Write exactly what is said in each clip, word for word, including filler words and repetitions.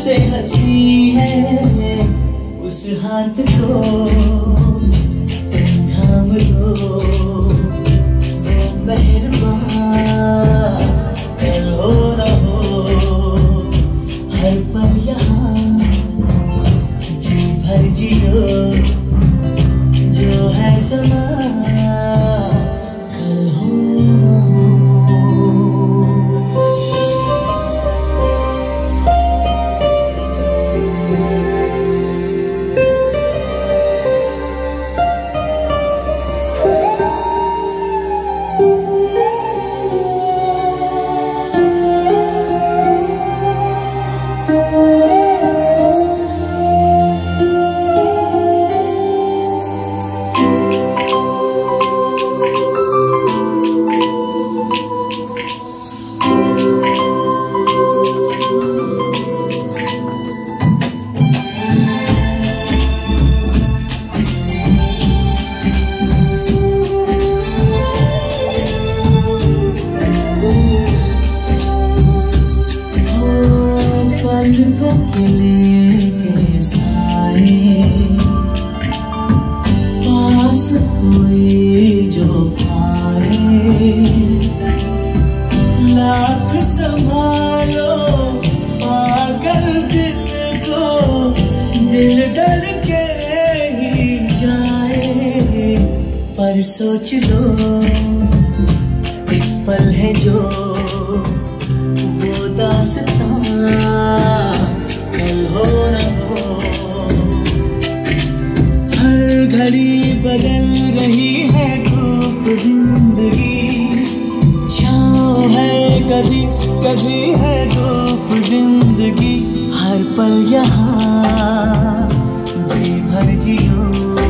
से हंसी है उस हाथ को तुम थाम लो, वो मेहरबान कल हो न हो, हर पल यहाँ जी भर जियो, जो है समा कल हो न हो। पलकों के लेके साए पास कोई जो पाए, लाख संभालो पागल दिल को, दिल धड़के ही जाए, पर सोच लो इस पल है जो वो दास्तां कल हो न हो। हर घड़ी बदल रही है धूप जिंदगी, छाँव है कभी कभी है धूप जिंदगी, हर पल यहाँ जी भर जियो,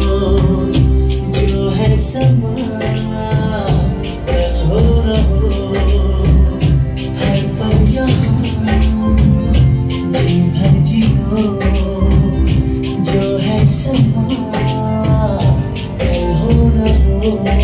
जो है समा कल हो न हो, हर पल यहाँ जी भर जियो, जो है समा कल हो न हो।